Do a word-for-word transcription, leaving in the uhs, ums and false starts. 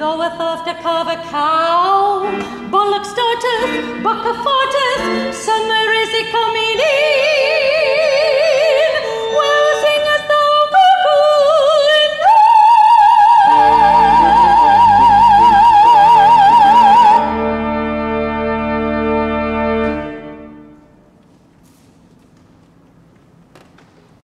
goeth off to carve a cow. Bullock starteth, buck a farteth, summer is a coming in.